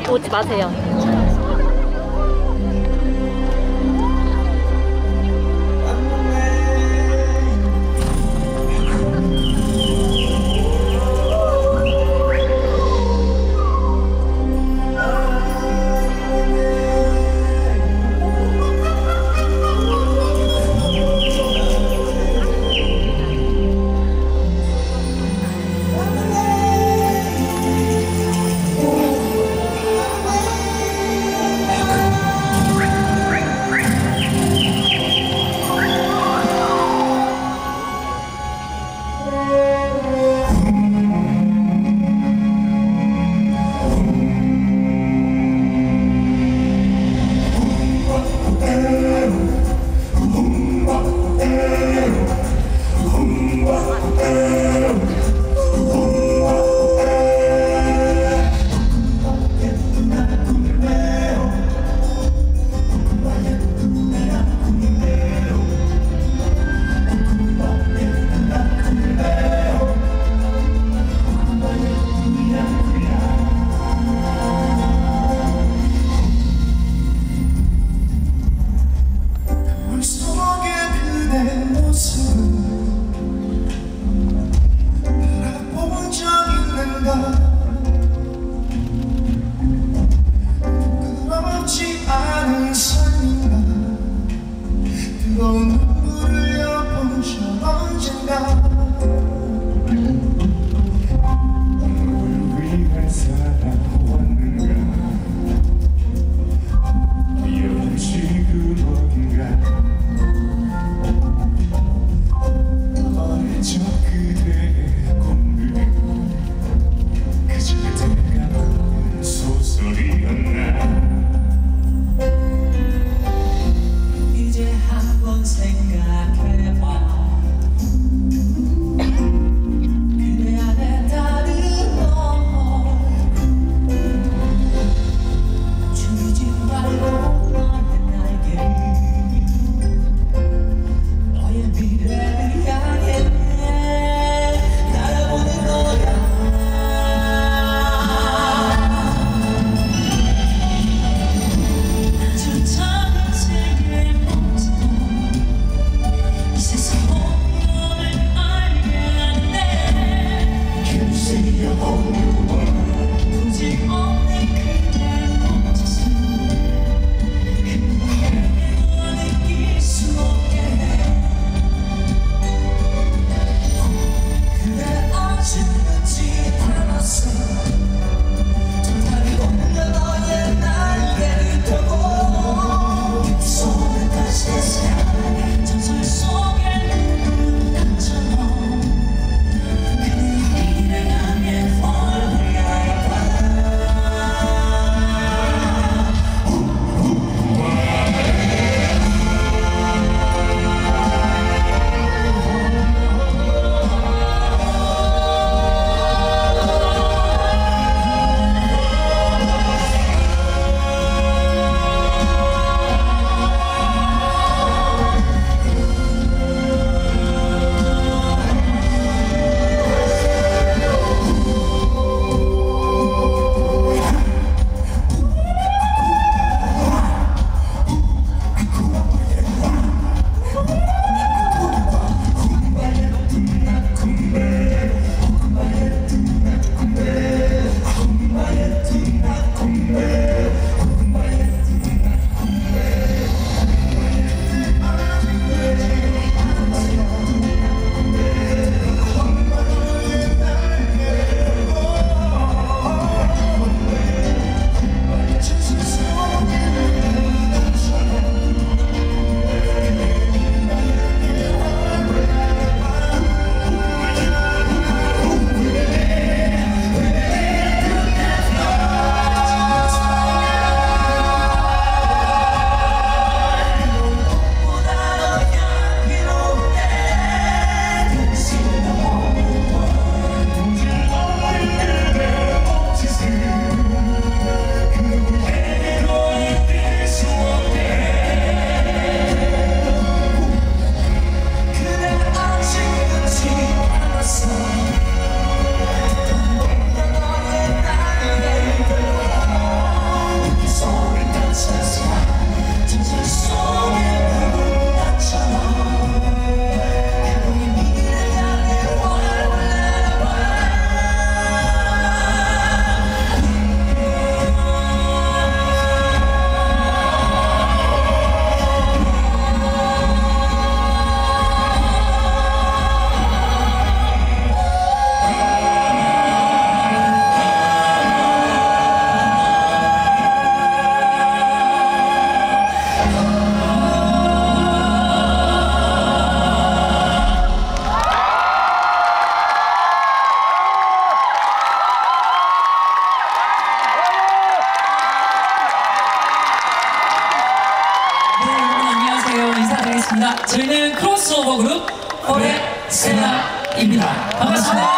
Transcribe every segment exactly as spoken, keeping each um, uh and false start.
오지 마세요. 반갑습니다. 저희는 크로스오버 그룹 포레스나입니다. 반갑습니다.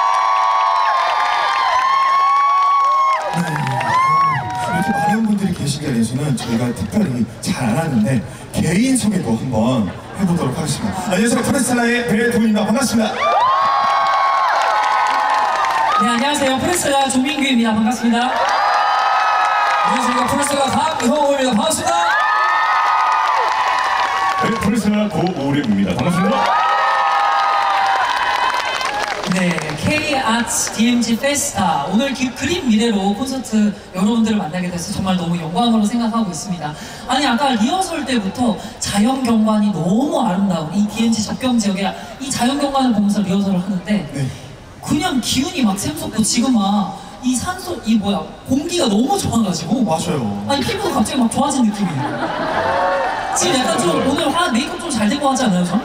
네, 이렇게 많은 분들이 계신 자리에서는 저희가 특별히 잘 안 하는데 개인 소개도 한번 해보도록 하겠습니다. 안녕하세요, 포레스나의 배동입니다. 반갑습니다. 네, 안녕하세요. 포레스나 조민규입니다. 반갑습니다. 안녕하세요. 포레스나 강형호입니다. 반갑습니다. 네, 포레스나 고우림입니다. 반갑습니다. 네, K-아츠 디엠지 페스타 오늘 기, 그림 미래로 콘서트 여러분들을 만나게 돼서 정말 너무 영광으로 생각하고 있습니다. 아니 아까 리허설 때부터 자연 경관이 너무 아름다운 이 디엠지 접경 지역의 이 자연 경관을 보면서 리허설을 하는데 네. 그냥 기운이 막 샘솟고 지금 막 이 산소 이 뭐야 공기가 너무 좋아가지고 맞아요. 아니 피부가 갑자기 막 좋아진 느낌이에요. 지금 약간 좀 오늘 화 메이크업 좀 잘 된 거 하지 않아요, 전?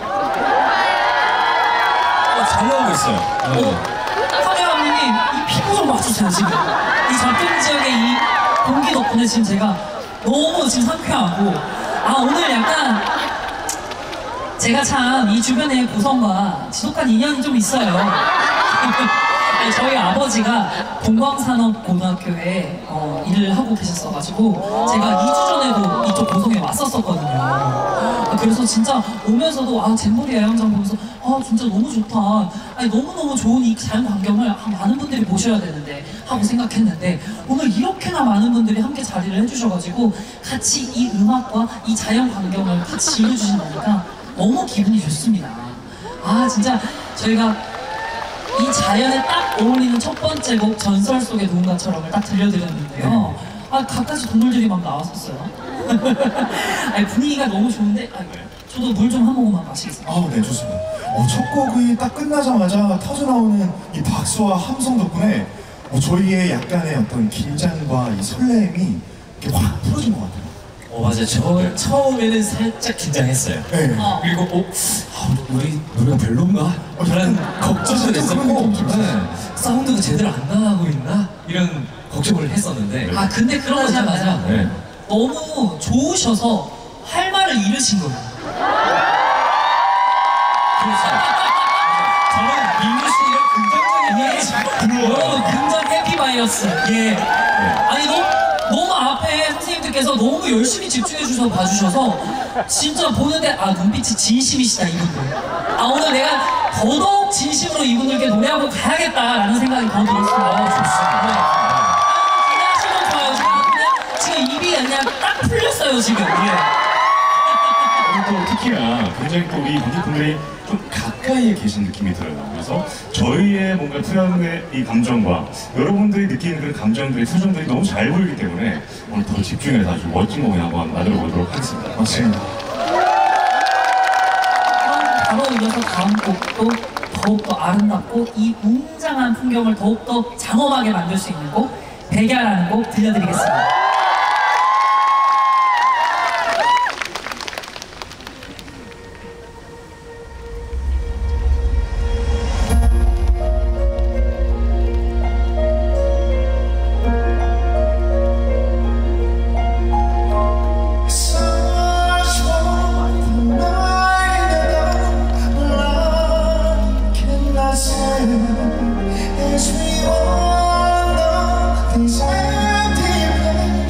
어, 잘 나오고 있어요. 어, 카메라님이 이 피부 좀 봐주세요, 지금. 이 접경 지역의 이 공기 덕분에 지금 제가 너무 지금 상쾌하고, 아, 오늘 약간 제가 참 이 주변의 고성과 지독한 인연이 좀 있어요. 아니, 저희 아버지가 동광산업고등학교에 어, 일을 하고 계셨어가지고 제가 이 주 전에도 이쪽 고성에 왔었었거든요. 그래서 진짜 오면서도 아 잼버리 야영장 보면서 아 진짜 너무 좋다. 아니 너무너무 좋은 이 자연 환경을 아, 많은 분들이 보셔야 되는데 하고 생각했는데 오늘 이렇게나 많은 분들이 함께 자리를 해주셔가지고 같이 이 음악과 이 자연 환경을 같이 즐겨주신다니까 너무 기분이 좋습니다. 아 진짜 저희가 이 자연에 딱 어울리는 첫 번째 곡 전설 속의 누군가처럼을 딱 들려드렸는데요. 아 갖가지 동물들이 막 나왔었어요. 아니, 분위기가 너무 좋은데 아, 저도 물 좀 한 모금만 마시겠습니다. 아, 네, 좋습니다. 어, 첫 곡이 딱 끝나자마자 터져 나오는 이 박수와 함성 덕분에 어, 저희의 약간의 어떤 긴장과 이 설렘이 이렇게 확 풀어진 것 같아요. 어, 맞아요. 저 처음에는 살짝 긴장했어요. 네. 어. 그리고 어, 아, 우리 노래가 별론가? 라는 걱정도 했었고 네. 사운드가 제대로 안 나가고 있나? 이런 걱정을 했었는데 아 근데 그러자마자 네. 너무 좋으셔서 할 말을 잃으신 거예요. 그렇죠. 저는 민규 씨랑 긍정적인 예. 여러분 긍정 해피바이어스. 예. 아니 너무 너무 앞에 선생님들께서 너무 열심히 집중해 주셔서 봐주셔서 진짜 보는데 아 눈빛이 진심이시다 이분들. 아 오늘 내가 더더욱 진심으로 이분들께 노래하고 가야겠다라는 생각이 더 들었어요. 좋습니다. 네. 아 기대하시면 좋아요. 제가 그냥 지금 입이 그냥 딱 풀렸어요 지금. 예. 오늘 또 특히나 굉장히 또 우리 관객분들이 좀 가까이에 계신 느낌이 들어요. 그래서 저희의 뭔가 표현의 이 감정과 여러분들이 느끼는 그런 감정들의 표정들이 너무 잘 보이기 때문에 오늘 더 집중해서 아주 멋진 곡을 한번 만들어 보도록 하겠습니다. 맞습니다. 그럼 바로 이어서 다음 곡도 더욱더 아름답고 이 웅장한 풍경을 더욱더 장엄하게 만들 수 있는 곡 백야라는 곡 들려드리겠습니다. As we wander these empty places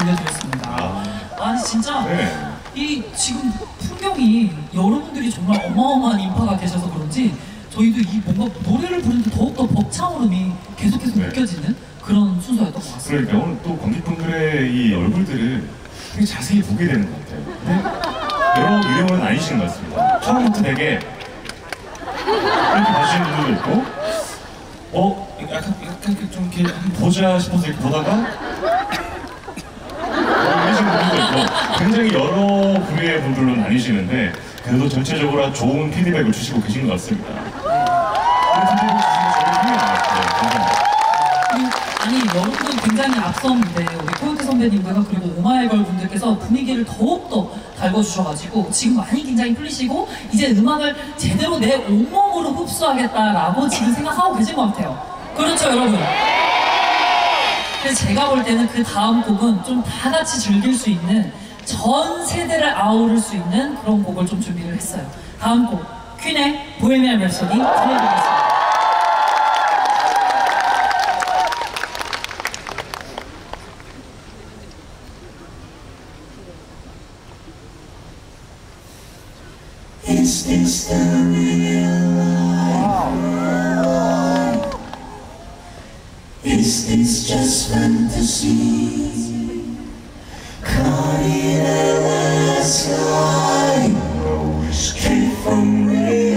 들려드렸습니다. 아. 아니 진짜 네. 이 지금 풍경이 여러분들이 정말 어마어마한 인파가 계셔서 그런지 저희도 이 뭔가 노래를 부르는데 더욱더 벅차오름이 계속해서 네. 느껴지는 그런 순서였던 것 같습니다. 그러니까 오늘 또 관객분들의 이 얼굴들을 되게 자세히 보게 되는 것 같아요. 근데 여러 유형은 아니신 것 같습니다. 처음부터 되게 이렇게 봐주시는 분들도 있고, 어, 약간, 약간 좀 이렇게 한번 보자 싶어서 이렇게 보다가, 어, 이러시는 분들도 있고, 굉장히 여러 부류의 분들로 나뉘시는데, 그래도 전체적으로 좋은 피드백을 주시고 계신 것 같습니다. 그런 피드백을 주시면 저희 힘이 나요. 네, 감사합니다. 그리고 아니 여러분들 굉장히 앞섰는데 우리 코요태 선배님과 그리고 오마이걸 분들께서 분위기를 더욱더 달궈주셔가지고 지금 많이 긴장이 풀리시고 이제 음악을 제대로 내 온몸으로 흡수하겠다라고 지금 생각하고 계신 것 같아요. 그렇죠 여러분? 그래서 제가 볼 때는 그 다음 곡은 좀 다 같이 즐길 수 있는 전 세대를 아우를 수 있는 그런 곡을 좀 준비를 했어요. 다음 곡 퀸의 보헤미안 랩소디 들려드리겠습니다. Is this the real life? Is this just fantasy? Caught in a landslide, no escape from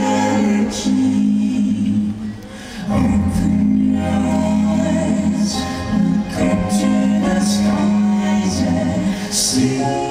reality. Open your eyes, look up to the skies and see.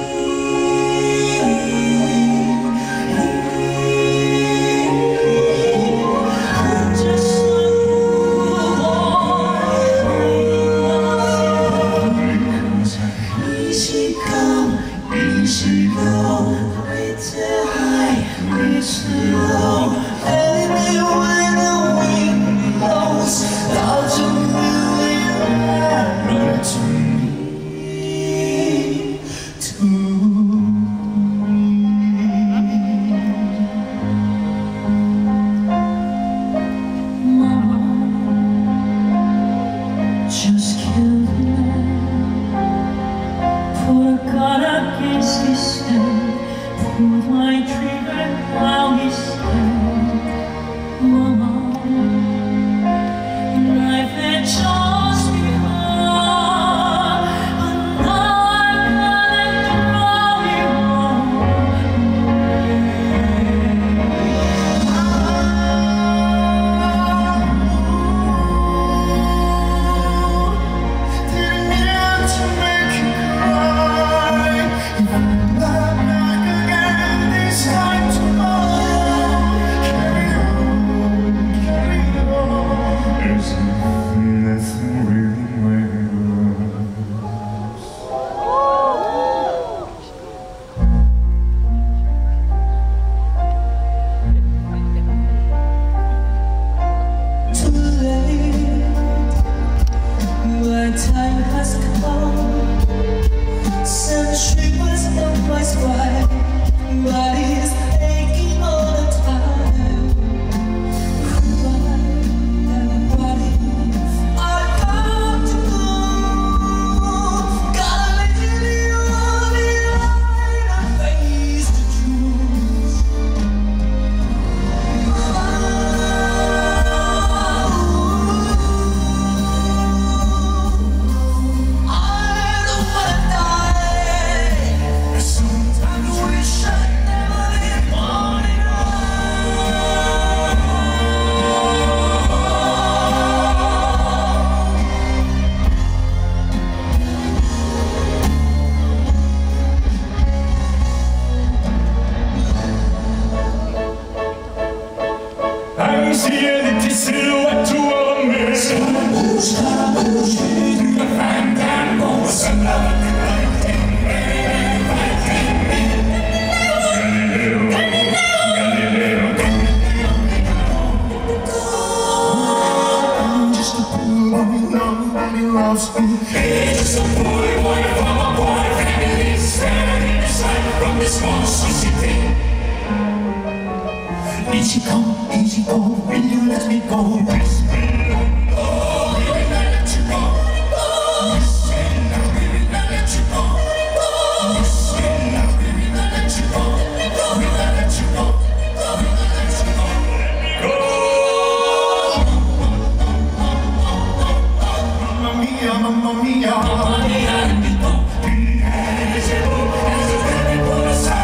Easy come, easy go, will you let me go? Yes, we will not let you go. Yes, we will not let you go. 뻔뻔이라는 빛도 내 제목 가슴에 불어서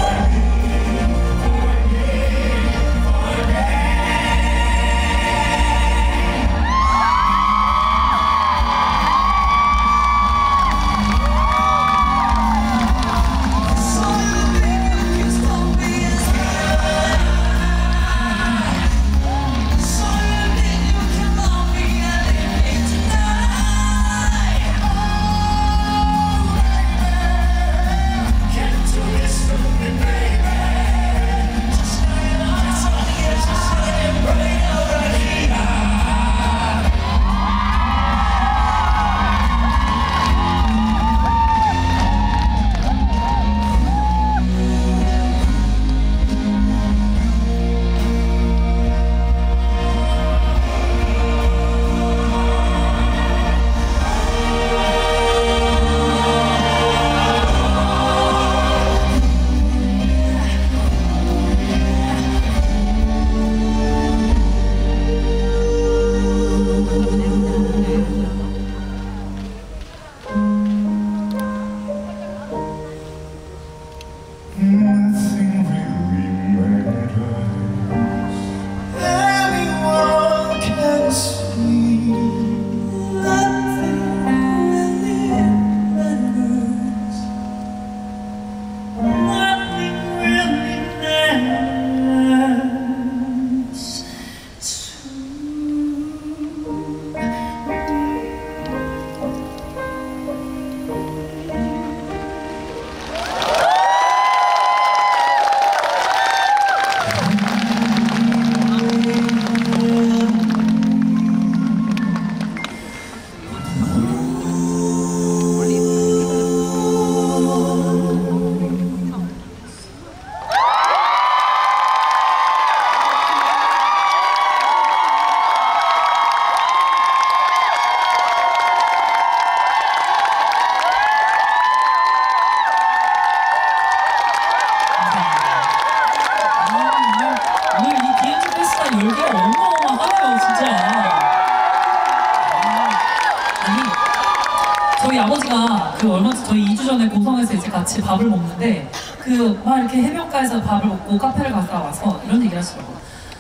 저희 아버지가 그 얼마 전 저희 이 주 전에 고성에서 이제 같이 밥을 먹는데 그 막 이렇게 해변가에서 밥을 먹고 카페를 갔다 와서 이런 얘기를 하시더라고요.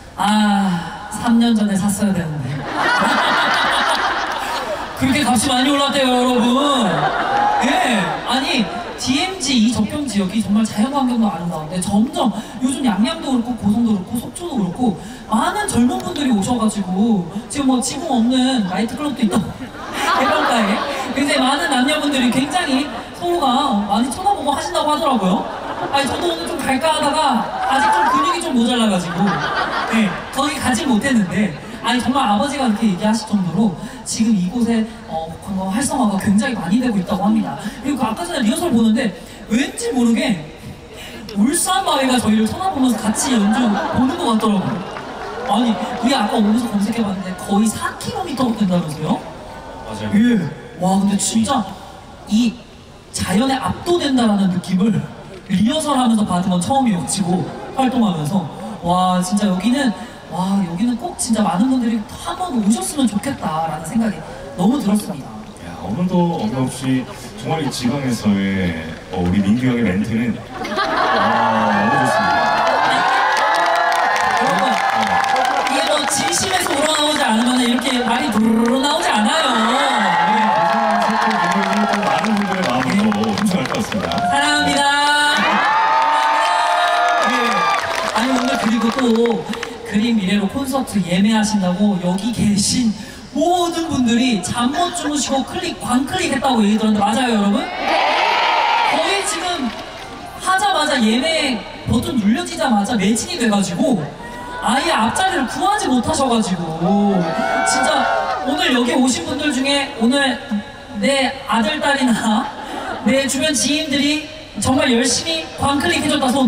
아, 삼 년 전에 샀어야 되는데. 그렇게 값이 많이 올랐대요, 여러분. 예, 아니 디엠지 이 접경 지역이 정말 자연환경도 아름다운데 점점 요즘 양양도 그렇고 고성도 그렇고 속초도 그렇고 많은 젊은 분들이 오셔가지고 지금 뭐 지금 없는 나이트클럽도 있다고 해변가에 굉장히 많은 남녀분들이 굉장히 서로가 많이 쳐다보고 하신다고 하더라고요. 아니 저도 오늘 좀 갈까 하다가 아직 좀 근육이 좀 모자라가지고 네, 거기 가지 못했는데 아니 정말 아버지가 그렇게 얘기하실 정도로 지금 이곳에 어, 관광 활성화가 굉장히 많이 되고 있다고 합니다. 그리고 그 아까 전에 리허설 보는데 왠지 모르게 울산마을가 저희를 쳐다보면서 같이 연주 보는 것 같더라고요. 아니 우리 아까 오면서 검색해봤는데 거의 사 킬로미터가 된다면서요? 맞아요. 예. 와 근데 진짜 이 자연에 압도된다라는 느낌을 리허설하면서 받은 건 처음이었지고 활동하면서 와 진짜 여기는 와 여기는 꼭 진짜 많은 분들이 한번 오셨으면 좋겠다라는 생각이 너무 들었습니다. 야, 오늘도 어김없이 정말 이 지방에서의 어, 우리 민규 형의 멘트는 아, 너무 좋습니다. 여러분 이게 뭐 진심에서 우러나오지 않으면 이렇게 말이 부르르 나오지 않아요. 네. 많은 분들의 마음으로 훔쳐갈 것 같습니다. 사랑합니다. 네. 아니 오늘 그리고 또 그린 미래로 콘서트 예매하신다고 여기 계신 모든 분들이 잠 못 주무시고 클릭 광클릭 했다고 얘기 들었는데 맞아요 여러분? 거의 지금 하자마자 예매 버튼 눌려지자마자 매진이 돼가지고 아예 앞자리를 구하지 못하셔가지고 진짜 오늘 여기 오신 분들 중에 오늘 내 아들 딸이나 내 주변 지인들이 정말 열심히 광클릭 해줬다 손.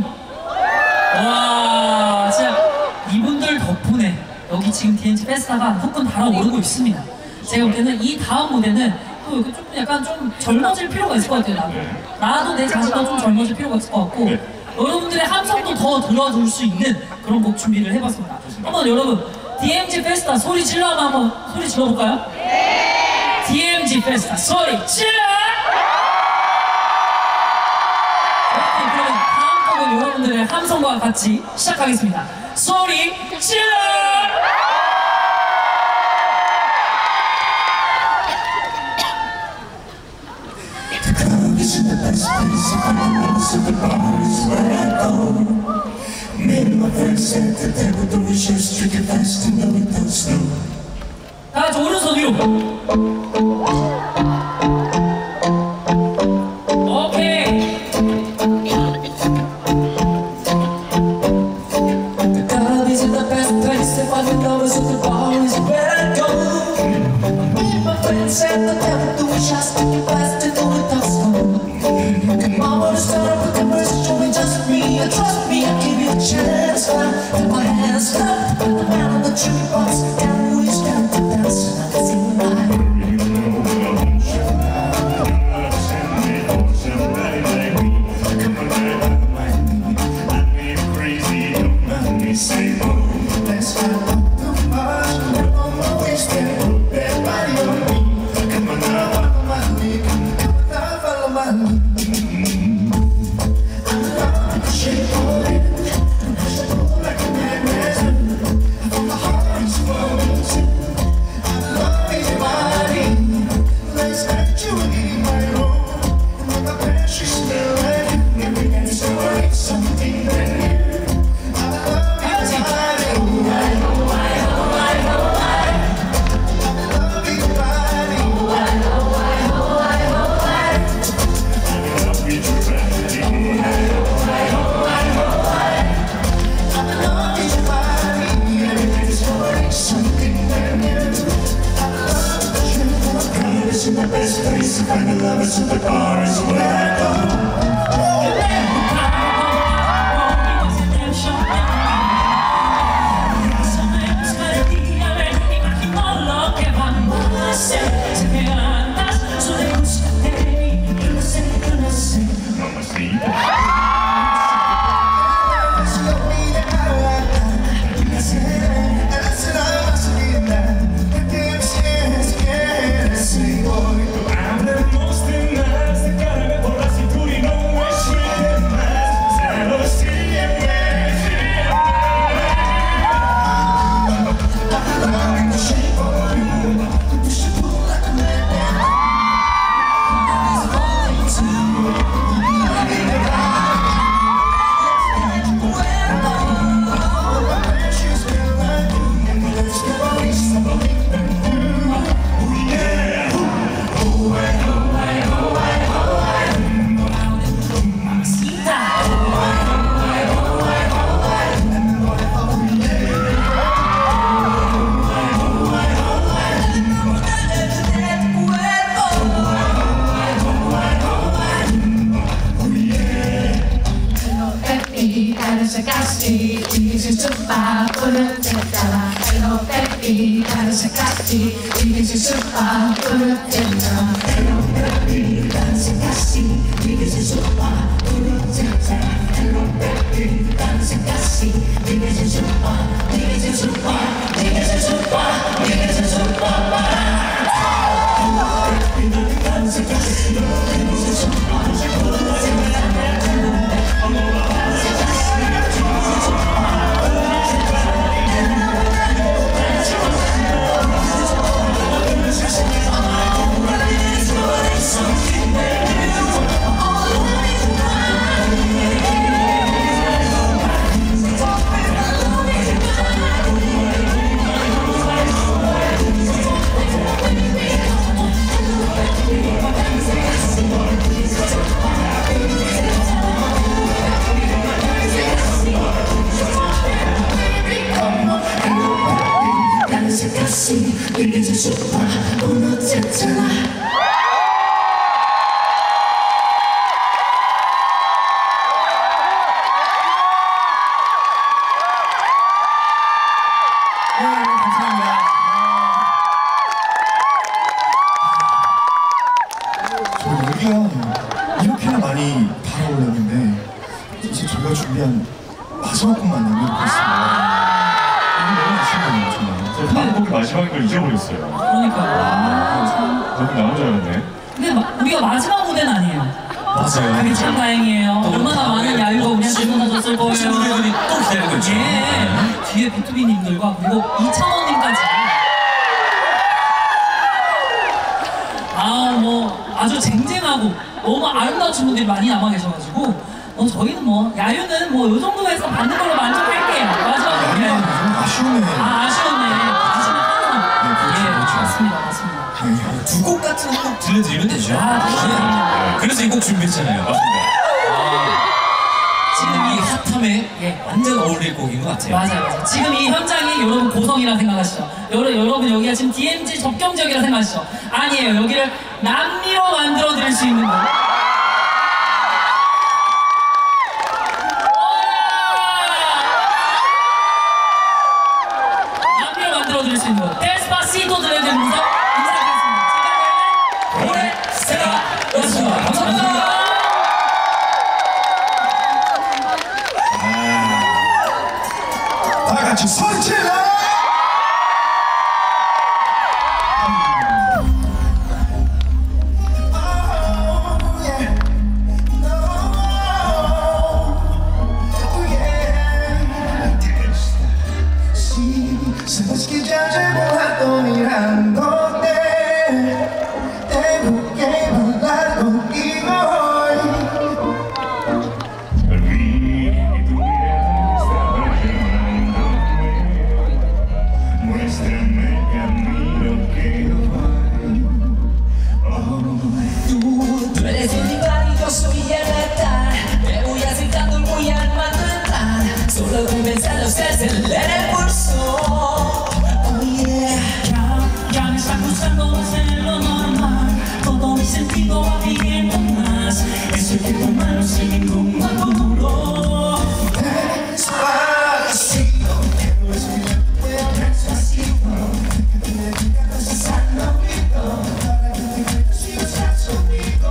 와 진짜 이분들 덕분에 여기 지금 디엔지 페스타가 후끈 달아오르고 있습니다. 제가 볼 때는 이 다음 무대는 또 여기 좀 약간 좀 젊어질 필요가 있을 것 같아요. 나도 나도 내 자신도 좀 젊어질 필요가 있을 것 같고 여러분들의 함성도 더 들어줄 수 있는 그런 곡 준비를 해봤습니다. 한번 여러분 디엠지 페스타 소리 질러 한번 소리 질러볼까요? 네! 디엠지 페스타 소리 질러! 자, 그러면 다음 곡은 여러분들의 함성과 같이 시작하겠습니다. 소리 질러! The best place if I know, so the bar is where I go. Me and my friends said that they would do is just drink it fast and know it don't slow. 다 같이 오른손 위로. 오케이. The club isn't the best place if I know, so the bar is where I go. Me and my friends said that they would do is just drink it fast and know it don't slow. I wanna start up a conversation with just me. And trust me, I'll give you a chance. Put my hands up, put the man on the jukebox, and we start to dance. And I sing my. The best place to find a lover, so the bar is where I go. Sekali, ingin sesuka urut cendala. Hello baby, ada sekali, ingin sesuka urut cendala. Hello baby, ada sekali, ingin sesuka urut cendala. Hello baby, ada sekali, ingin sesuka, ingin sesuka, ingin sesuka, ingin sesuka. Hello baby, ada sekali, ingin sesuka urut cendala. 이게 제일 좋아 오늘 쨌잖아. 네, 감사합니다. 저 여기가 이렇게나 많이 달아올랐는데 이제 저희가 준비한 마지막 곡만 남겨놓겠습니다. 이거 너무 아쉬워요, 정말. 저 방금 마지막에 걸 잊어버렸어요. 그러니까. 아, 참. 너무 나온 줄 알았네. 근데 마, 우리가 마지막 무대는 아니에요. 맞아요. 그게 참 다행이에요. 또 얼마나 다음에 많은 야유가 우리한테 쏟아졌을 거예요. 친구들이 또 기다리고 있죠. 예. 뒤에 비투비님들과 그리고 이찬원님까지. 아, 뭐 아주 쟁쟁하고 너무 아름다운 친구들이 많이 남아 계셔가지고 어, 저희는 뭐 야유는 뭐 이 정도에서 받는 걸로 만족할게요. 마지막 아니야, 무대. 좀 아쉬우네. 아, 아쉬웠네. 다시는 하나. 네, 그렇죠, 예, 그렇죠. 맞습니다, 맞습니다. 두 곡 같은 곡 들려드리면 되죠. 아, 그렇죠. 네. 그래서 이 곡 준비했잖아요. 맞습니다. 지금 이 핫함에 예. 완전 어울릴 곡인 것 같아요. 맞아요, 맞아요. 지금 이 현장이 여러분 고성이라 생각하시죠? 여러, 여러분 여기가 지금 디엠지 접경지역이라 생각하시죠? 아니에요. 여기를 남미로 만들어 드릴 수 있는 거. 남미로 만들어 드릴 수 있는 거. 데스파시토 들려야 됩니다. 인사드리겠습니다. 지금까지는 오래 세라였습니다. 감사합니다. 다 같이 소리 질러! Tú eres el rival y yo soy el letal. Me voy acercando y voy al matar. Solo con pensarlo se acelera el pulso. Oh yeah. Ya, ya me está cruzando desde lo normal. Todo mi sentido va pidiendo más. Estoy que tomarlo sin ningún apuro. Despacito, quiero respirar despacito. Que te digas al oído, para que te quedes si estás conmigo.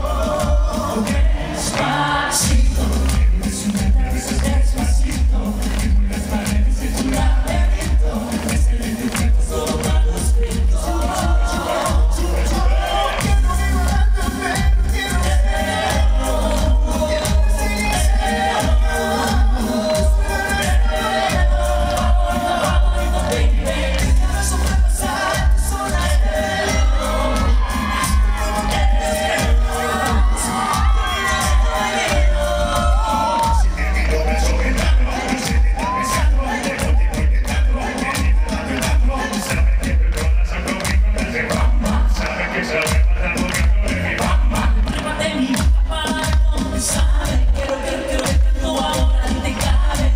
Despacito, quiero respirar despacito. Que muevas paredes de tu laberinto. Desde tu cuerpo solo para los gritos. Quiero violarte, pero quiero Prépate mi para comenzar. Quiero que quiero que tú ahora ni te cabe.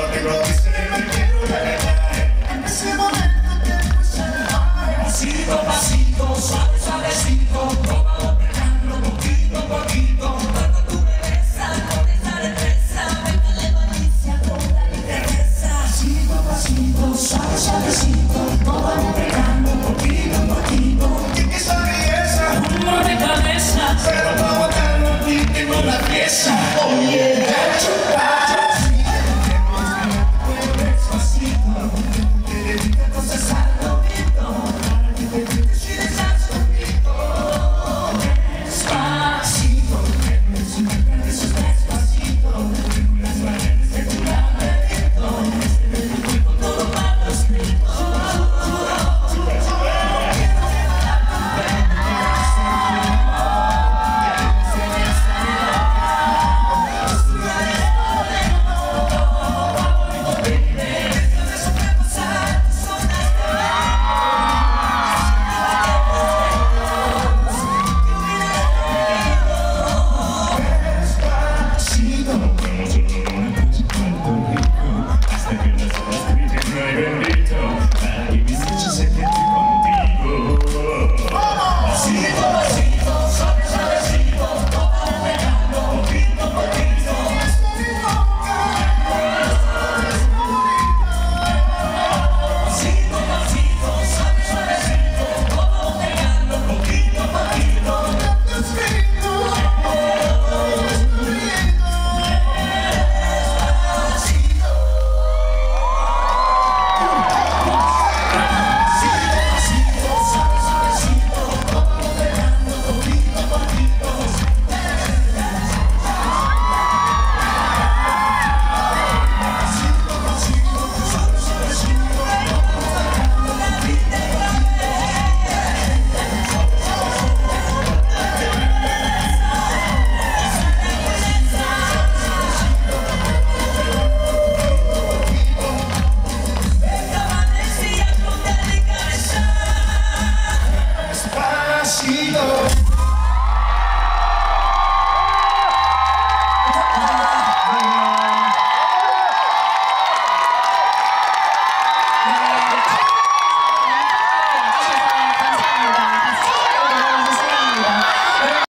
en ese momento te puse a Pasito, pasito, suave, suavecito. Vamos pegando poquito, poquito. Cuando tú me besas, con esa destreza, métale malicia con la ligereza. Pasito, pasito, suave, suavecito. Vamos pegando poquito, poquito. Y que esa belleza, Un dolor de cabeza. pero pa' botarlo aquí tengo la pieza. Oh yeah, despacito, que dedica cosas al oído, para que te digas si estás conmigo. 시도